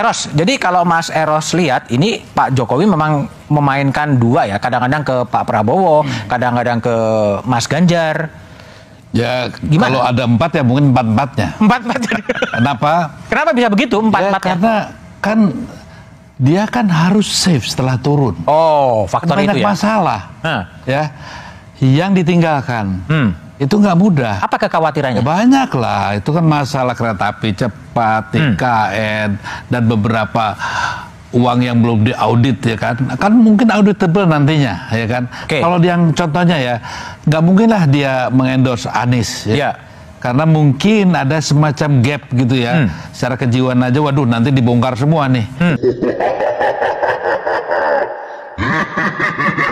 Eros, jadi kalau Mas Eros lihat, ini Pak Jokowi memang memainkan dua ya, kadang-kadang ke Pak Prabowo, kadang-kadang ke Mas Ganjar. Ya, Gimana? kalau ada 4 ya mungkin 4-4-nya. 4-4. Kenapa? Kenapa bisa begitu 4-4-nya? Karena kan dia kan harus safe setelah turun. Oh, faktor banyak itu ya. masalah, ya, yang ditinggalkan. Itu nggak mudah. Apa kekhawatirannya? Ya, banyak lah. Itu kan masalah kereta api cepat, TKN, dan beberapa uang yang belum diaudit ya kan. Kan mungkin auditable nantinya ya kan. Kalau yang contohnya ya, nggak mungkin lah dia mengendorse Anies ya. Karena mungkin ada semacam gap gitu ya. Secara kejiwaan aja, waduh nanti dibongkar semua nih.